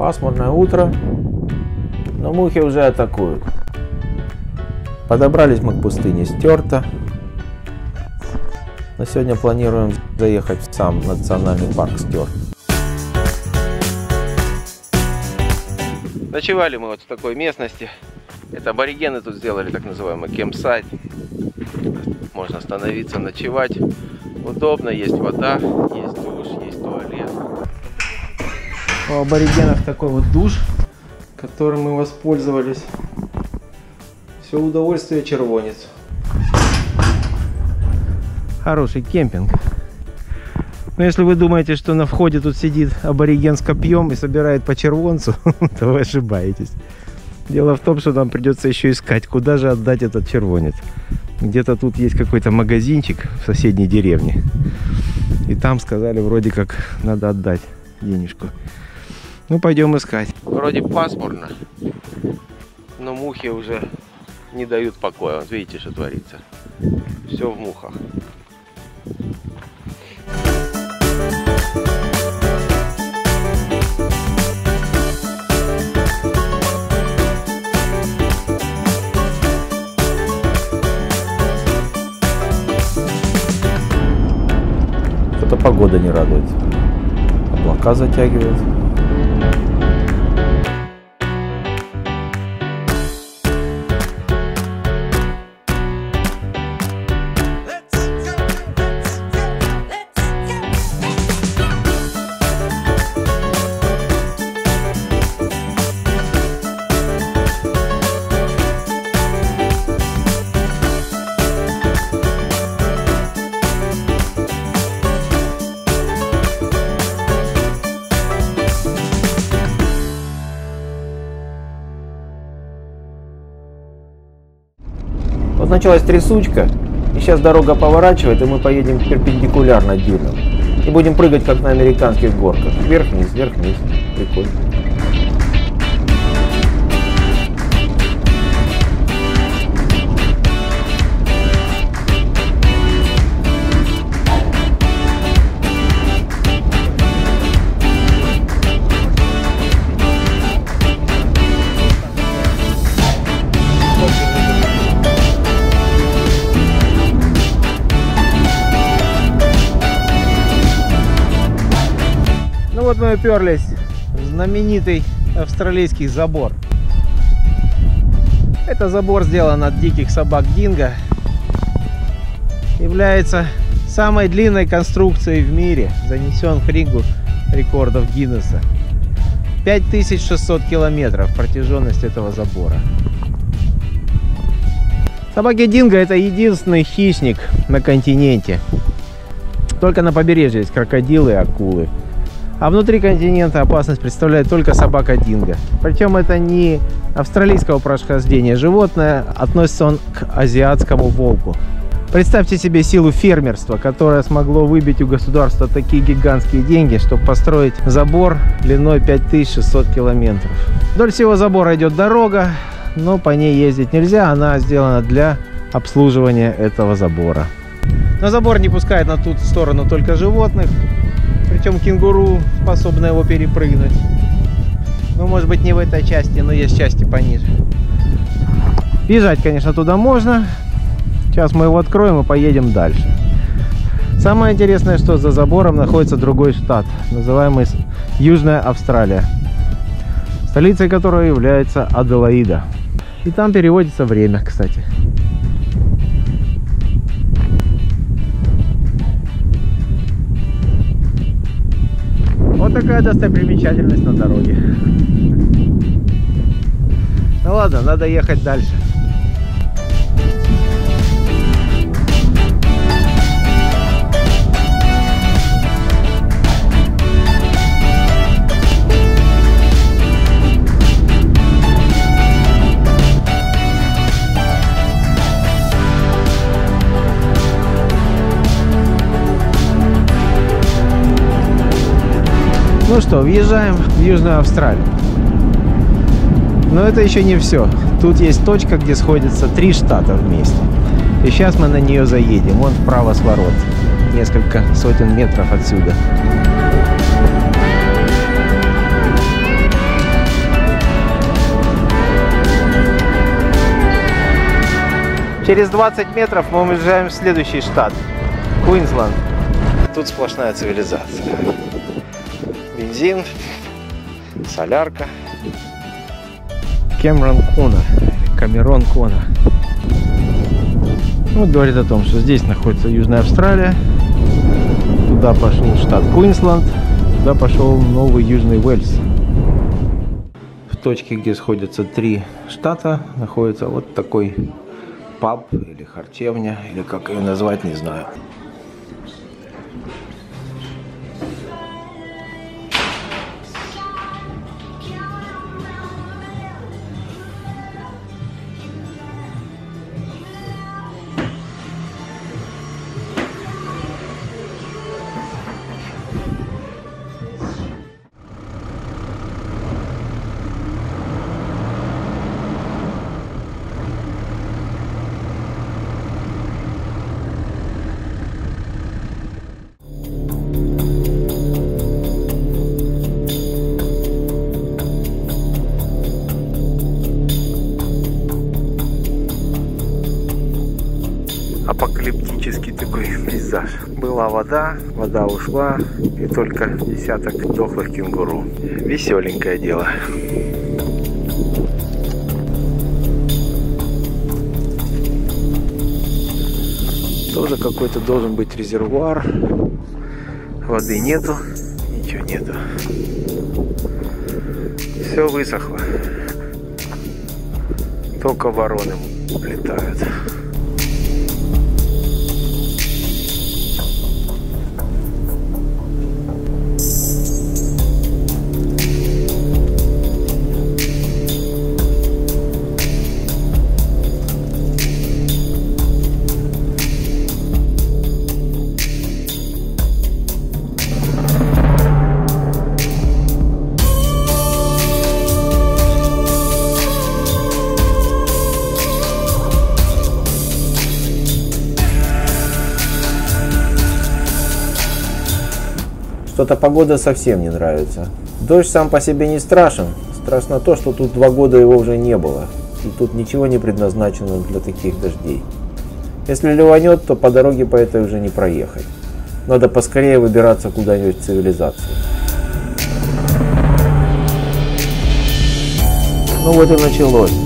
Пасмурное утро, но мухи уже атакуют. Подобрались мы к пустыне Стёрта. Но сегодня планируем заехать в сам национальный парк Стёрт. Ночевали мы вот в такой местности. Это аборигены тут сделали так называемый кемпсайт. Можно остановиться, ночевать. Удобно, есть вода, есть душ, есть туалет. У аборигенов такой вот душ, которым мы воспользовались. Все удовольствие червонец. Хороший кемпинг. Но если вы думаете, что на входе тут сидит абориген с копьем и собирает по червонцу, то вы ошибаетесь. Дело в том, что нам придется еще искать, куда же отдать этот червонец. Где-то тут есть какой-то магазинчик в соседней деревне. И там сказали, вроде как надо отдать денежку. Ну, пойдем искать. Вроде пасмурно, но мухи уже не дают покоя. Вот видите, что творится. Все в мухах. Что-то погода не радует. Облака затягивают. Вот началась трясучка, и сейчас дорога поворачивает, и мы поедем перпендикулярно дюнам. И будем прыгать, как на американских горках. Вверх-вниз, вверх-вниз. Прикольно. Вот мы уперлись в знаменитый австралийский забор. Это забор сделан от диких собак динго. Является самой длинной конструкцией в мире. Занесен в книгу рекордов Гиннесса. 5600 километров протяженность этого забора. Собаки динго — это единственный хищник на континенте. Только на побережье есть крокодилы и акулы. А внутри континента опасность представляет только собака динго. Причем это не австралийского происхождения животное, относится он к азиатскому волку. Представьте себе силу фермерства, которое смогло выбить у государства такие гигантские деньги, чтобы построить забор длиной 5600 километров. Вдоль всего забора идет дорога, но по ней ездить нельзя, она сделана для обслуживания этого забора. Но забор не пускает на ту сторону только животных. Причем кенгуру способны его перепрыгнуть. Ну, может быть, не в этой части, но есть части пониже. Бежать, конечно, туда можно. Сейчас мы его откроем и поедем дальше. Самое интересное, что за забором находится другой штат, называемый Южная Австралия, столицей которой является Аделаида. И там переводится время, кстати. Вот такая достопримечательность на дороге. Ну ладно, надо ехать дальше. Ну что, въезжаем в Южную Австралию. Но это еще не все. Тут есть точка, где сходятся 3 штата вместе. И сейчас мы на нее заедем. Вон вправо с ворот. Несколько сотен метров отсюда. Через 20 метров мы уезжаем в следующий штат. Квинсленд. Тут сплошная цивилизация. Бензин, солярка. Кэмерон Кона. Камерон Кона. Вот говорит о том, что здесь находится Южная Австралия. Туда пошел штат Квинсленд. Туда пошел Новый Южный Уэльс. В точке, где сходятся 3 штата, находится вот такой паб или харчевня, или как ее назвать, не знаю. Апокалиптический такой пейзаж. Была вода, вода ушла, и только десяток дохлых кенгуру. Веселенькое дело. Тоже какой-то должен быть резервуар. Воды нету, ничего нету. Все высохло. Только вороны летают. Что-то погода совсем не нравится. Дождь сам по себе не страшен. Страшно то, что тут 2 года его уже не было. И тут ничего не предназначено для таких дождей. Если ливанет, то по дороге по этой уже не проехать. Надо поскорее выбираться куда-нибудь в цивилизацию. Ну вот и началось.